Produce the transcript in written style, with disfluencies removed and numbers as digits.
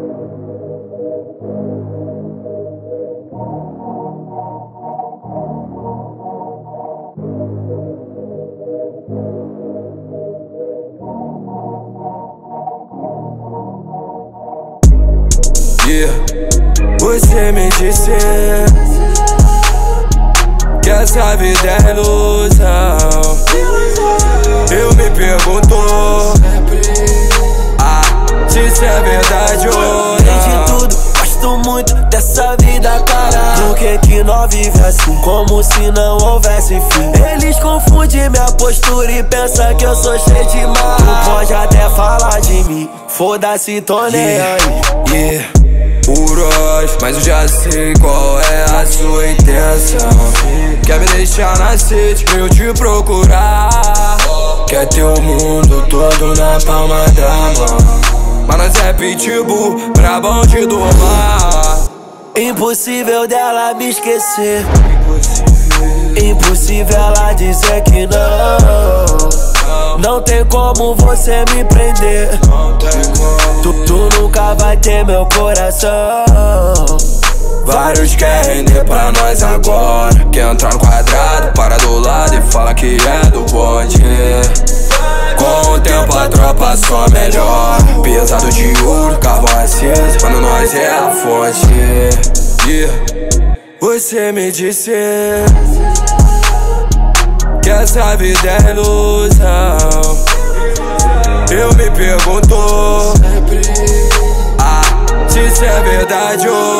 Você me disse que essa vida é ilusão. Eu me pergunto se isso é verdade ou não. De tudo, gosto muito dessa vida, cara. Por que nós vive assim, como se não houvesse fim? Eles confundem minha postura e pensam que eu sou cheio de mar. Tu pode até falar de mim, foda-se, tô nem aí. Puros, mas eu já sei qual é a sua intenção. Quer me deixar na sede pra eu te procurar. Quer ter o mundo todo na palma da mão. Mas nós é pitbull, brabão de domar. Impossível dela me esquecer, impossível ela dizer que não. Não tem como você me prender. Tu nunca vai ter meu coração. Vários querem render pra nós agora. Quer entrar no quadrado, para do lado e fala que é do bonde. Com o tempo a tropa só melhora. Pesado de ouro, carvão aceso, quando nós é a fonte. Você me disse que essa vida é ilusão. Eu me pergunto se isso é verdade ou